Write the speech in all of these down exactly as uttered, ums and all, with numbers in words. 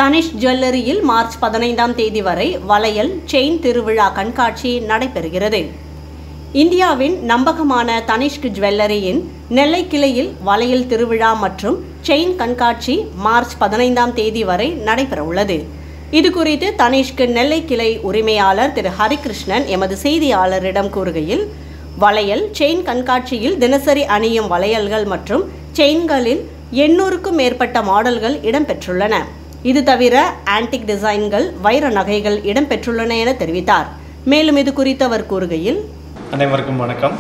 tanishq jewelleryயில் March பதினைந்தாம் தேதி வரை வளையல் செயின் திருவிழா கண்காட்சி நடைபெறுகிறது. இந்தியாவின் நம்பகமான tanishq ஜுவல்லரியின் நெல்லை கிளையில் வளையல் திருவிழா மற்றும் செயின் கண்காட்சி மார்ச் பதினைந்தாம் தேதி வரை நடைபெற உள்ளது. இதுகுறித்து tanishq நெல்லை கிளை உரிமையாளர் திரு ஹரிகிருஷ்ணன் எமது செய்தியாளரிடம் கூறுகையில், வளையல் செயின் கண்காட்சியில் தினசரி அணியும் வளையல்கள் மற்றும் செயின்களில் எண்ணூறுக்கும் மேற்பட்ட மாடல்கள் இடம்பெற்றுள்ளன. இது தவிர ஆன்டிக் டிசைன்கள், வைர நகைகள் இடம்பெற்றுள்ளன என தெரிவித்தார். மேலும் இது குறித்து அவர் கூறுகையில், அனைவருக்கும் வணக்கம்.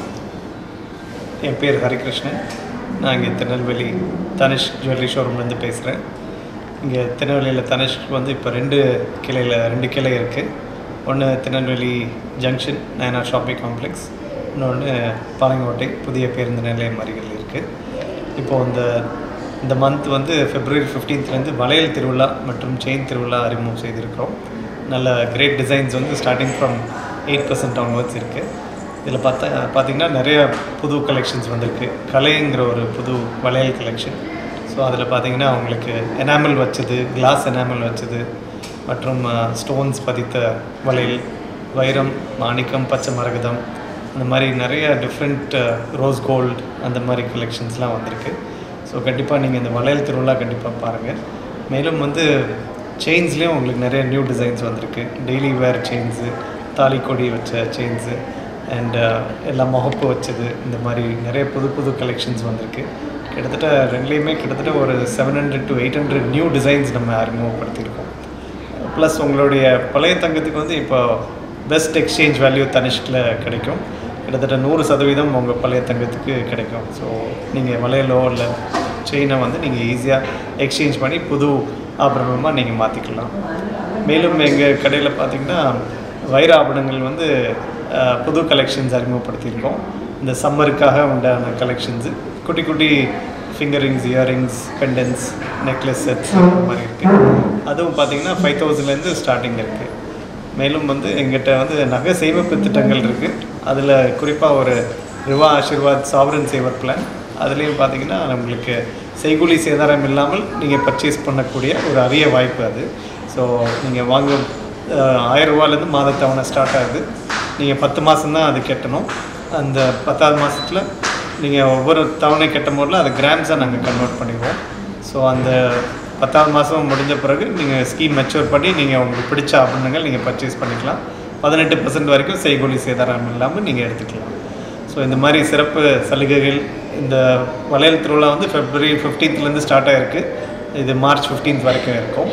என் பேர் ஹரிகிருஷ்ணன். நான் இங்கே திருநெல்வேலி tanishq ஜுவல்லரி ஷோரூம்லேருந்து பேசுகிறேன். இங்கே திருநெல்வேலியில் tanishq வந்து இப்போ ரெண்டு கிளையில் ரெண்டு கிளை இருக்குது. ஒன்று Tirunelveli junction Nainar shopping complex, இன்னொன்று பாளையங்கோட்டை புதிய பேருந்து நிலையம் அருகில் இருக்குது. இப்போது இந்த இந்த மந்த் வந்து ஃபெப்ரவரி ஃபிஃப்டீன்த்லேருந்து வளையல் திருவிழா மற்றும் செயின் திருவிழா அறிமுகம் செய்திருக்கிறோம். நல்ல கிரேட் டிசைன்ஸ் வந்து starting from eight percent downwards இருக்குது. இதில் பார்த்தா பார்த்திங்கன்னா நிறைய புது கலெக்ஷன்ஸ் வந்திருக்கு. கலைங்கிற ஒரு புது வளையல் கலெக்ஷன். ஸோ அதில் பார்த்திங்கன்னா அவங்களுக்கு எனாமல் வச்சது, கிளாஸ் எனாமல் வச்சது மற்றும் ஸ்டோன்ஸ் பதித்த வளையல், வைரம், மாணிக்கம், பச்சை மரகதம், அந்த மாதிரி நிறைய டிஃப்ரெண்ட் ரோஸ் கோல்டு அந்த மாதிரி கலெக்ஷன்ஸ்லாம் வந்திருக்கு. ஸோ கண்டிப்பாக நீங்கள் இந்த வளையல் திருவிழா கண்டிப்பாக பாருங்கள். மேலும் வந்து செயின்ஸ்லேயும் உங்களுக்கு நிறைய நியூ டிசைன்ஸ் வந்திருக்கு. டெய்லி வேர் செயின்ஸு, தாலி கொடி வச்ச செயின்ஸு அண்ட் எல்லாம் முகப்பு வச்சது, இந்த மாதிரி நிறைய புது புது கலெக்ஷன்ஸ் வந்திருக்கு. கிட்டத்தட்ட ரெண்டுலேயுமே கிட்டத்தட்ட ஒரு seven hundred to eight hundred new designs நம்ம அறிமுகப்படுத்தியிருக்கோம். ப்ளஸ் உங்களுடைய பழைய தங்கத்துக்கு வந்து இப்போ பெஸ்ட் எக்ஸ்சேஞ்ச் வேல்யூ tanishqல கிடைக்கும். கிட்டத்தட்ட நூறு சதவீதம் உங்கள் பழைய தங்கத்துக்கு கிடைக்கும். ஸோ நீங்கள் வளையலோ இல்லை செயினை வந்து நீங்கள் ஈஸியாக எக்ஸ்சேஞ்ச் பண்ணி புது ஆபரணமாக நீங்கள் மாற்றிக்கலாம். மேலும் எங்கள் கடையில் பார்த்திங்கன்னா வைர ஆபரணங்கள் வந்து புது கலெக்ஷன்ஸ் அறிமுகப்படுத்தியிருக்கோம். இந்த சம்மருக்காக உண்டான கலெக்ஷன்ஸு, குட்டி குட்டி finger rings, earrings, pendants, necklace sets அந்த மாதிரி இருக்குது. அதுவும் பார்த்திங்கன்னா ஃபைவ் தௌசண்ட்லேருந்து ஸ்டார்டிங் இருக்குது. மேலும் வந்து எங்கிட்ட வந்து நகை சேமிப்பு திட்டங்கள் இருக்குது. அதில் குறிப்பாக ஒரு Rivaah Ashirwad sovereign saver plan, அதுலேயும் பார்த்திங்கன்னா நம்மளுக்கு செய்கூலி சேதாரம் இல்லாமல் நீங்கள் பர்ச்சேஸ் பண்ணக்கூடிய ஒரு அரிய வாய்ப்பு அது. ஸோ நீங்கள் வாங்க ஆயிரம் ரூபாலேருந்து மாத தவணை ஸ்டார்ட் ஆகுது. நீங்கள் பத்து மாதம்தான் அது கட்டணும். அந்த பத்தாவது மாதத்தில் நீங்கள் ஒவ்வொரு தவணை கட்டும் போதில் அது கிராம்ஸாக நாங்கள் கன்வெர்ட் பண்ணிடுவோம். ஸோ அந்த பத்தாவது மாதம் முடிஞ்ச பிறகு நீங்கள் ஸ்கீம் மெச்சூர் பண்ணி நீங்கள் உங்களுக்கு பிடிச்ச ஆபரணங்கள் நீங்கள் பர்ச்சேஸ் பண்ணிக்கலாம். பதினெட்டு பர்சன்ட் வரைக்கும் செய்கூலி சேதாரம் இல்லாமல் நீங்கள் எடுத்துக்கலாம். ஸோ இந்த மாதிரி சிறப்பு சலுகைகள் இந்த வளையல் திருவிழா வந்து ஃபெப்ரவரி ஃபிஃப்டீன்த்லேருந்து ஸ்டார்ட் ஆகிருக்கு. இது மார்ச் ஃபிஃப்டீன்த் வரைக்கும் இருக்கும்.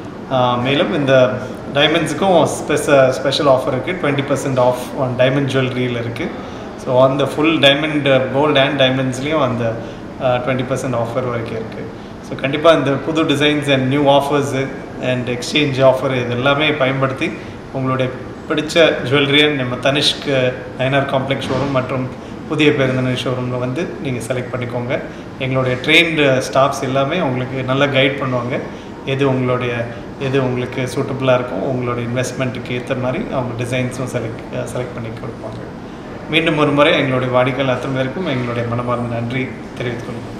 மேலும் இந்த டைமண்ட்ஸுக்கும் ஸ்பெஷ ஸ்பெஷல் ஆஃபர் இருக்குது. Twenty percent off on diamond ஜுவல்லரியில் இருக்குது. ஸோ அந்த ஃபுல் டைமண்ட் கோல்டு அண்ட் டைமண்ட்ஸ்லேயும் அந்த டுவெண்ட்டி பர்சன்ட் ஆஃபர் வரைக்கும் இருக்குது. ஸோ கண்டிப்பாக இந்த புது designs and new offers and exchange offer இது எல்லாமே பயன்படுத்தி உங்களுடைய பிடிச்ச ஜுவல்லரியை நம்ம tanishq நயனார் காம்ப்ளெக்ஸ் ஷோரூம் மற்றும் புதிய பேருந்து ஷோரூமில் வந்து நீங்கள் செலக்ட் பண்ணிக்கோங்க. எங்களுடைய ட்ரெயின்டு ஸ்டாஃப்ஸ் எல்லாமே உங்களுக்கு நல்லா கைட் பண்ணுவாங்க. எது உங்களுடைய எது உங்களுக்கு சூட்டபுளாக இருக்கும், உங்களுடைய இன்வெஸ்ட்மெண்ட்டுக்கு ஏற்ற மாதிரி அவங்க டிசைன்ஸும் செலக்ட் செலக்ட் பண்ணி கொடுப்பாங்க. மீண்டும் ஒரு முறை எங்களுடைய வாடிக்கையாளர் அத்தனை பேருக்கும் எங்களுடைய மனமார்ந்த நன்றி தெரிவித்துக் கொள்கிறோம்.